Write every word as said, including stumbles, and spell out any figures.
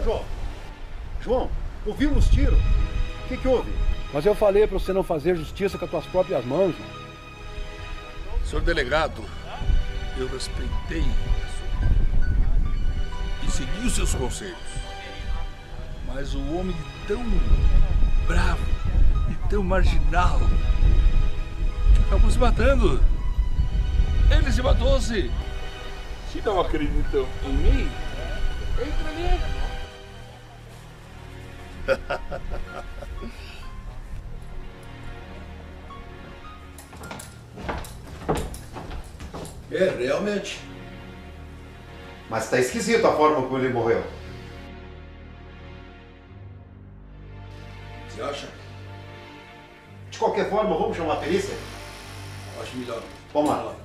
João, João, ouvimos tiro. O que que houve? Mas eu falei pra você não fazer justiça com as tuas próprias mãos, João. Senhor delegado, eu respeitei e segui os seus conselhos. Mas o homem tão bravo e tão marginal que acabou se matando. Ele se matou-se. Se não acreditam em mim, entra ali. É, realmente. Mas tá esquisito a forma como ele morreu. Você acha? De qualquer forma, vamos chamar a perícia? Acho melhor. Vamos lá.